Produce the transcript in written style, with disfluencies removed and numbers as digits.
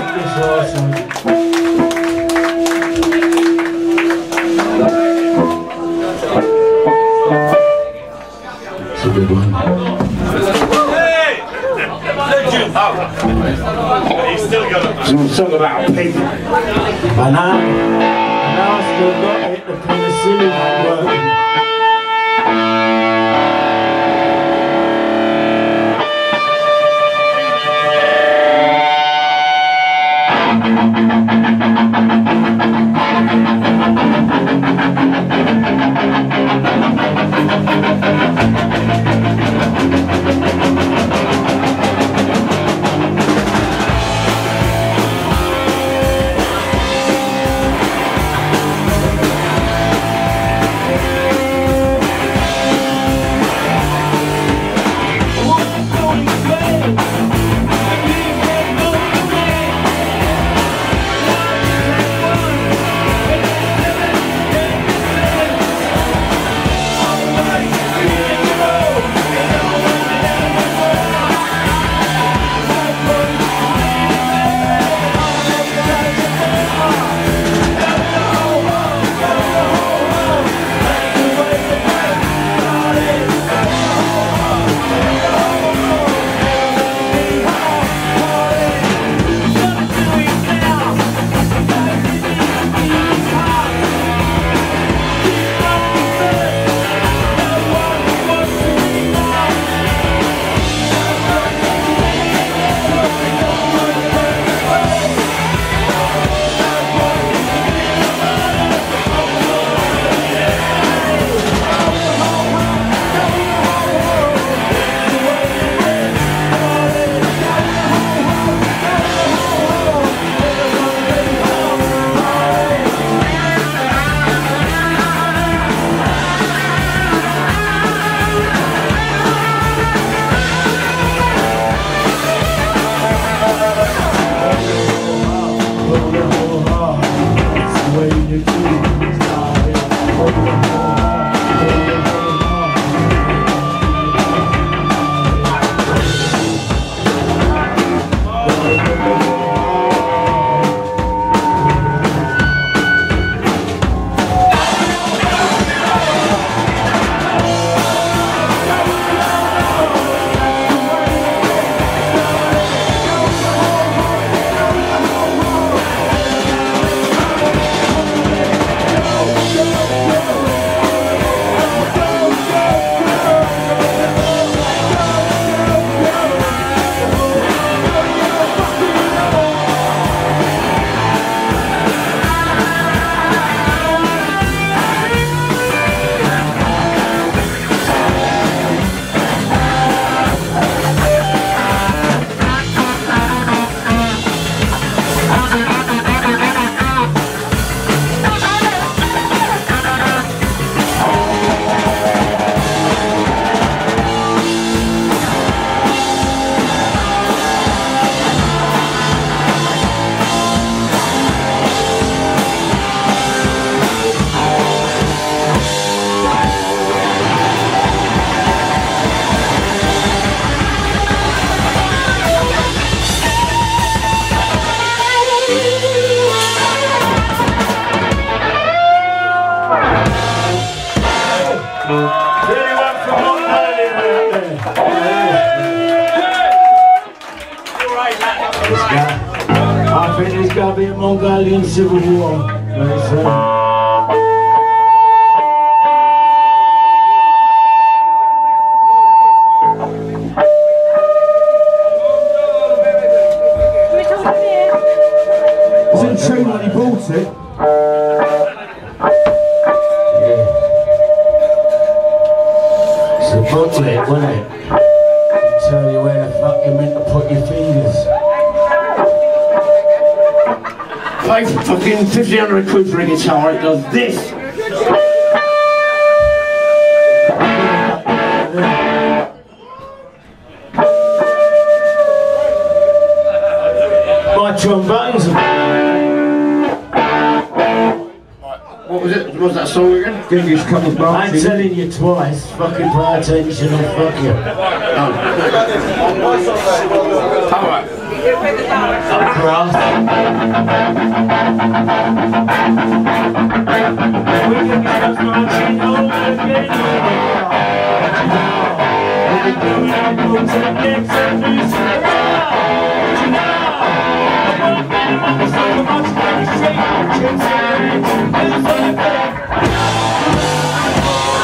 this awesome. It's a good one. He's still got it. It's a song about people. And I still got it, the penicillin working. I think there's got to be a Mongolian civil war very soon. When he bought it. Yeah. It's a booklet, wasn't it? Tell you where the fuck you're meant to put your fingers. Pay for fucking 1,500 quid for a guitar, it does this. My trombones are... What was it? What was that song again? Genghis Khan March. I'm telling you twice, fucking pay attention or fuck you. Oh. Alright. across. We can get us marching over again. We'll be coming up to the next episode. So much to shake, chips and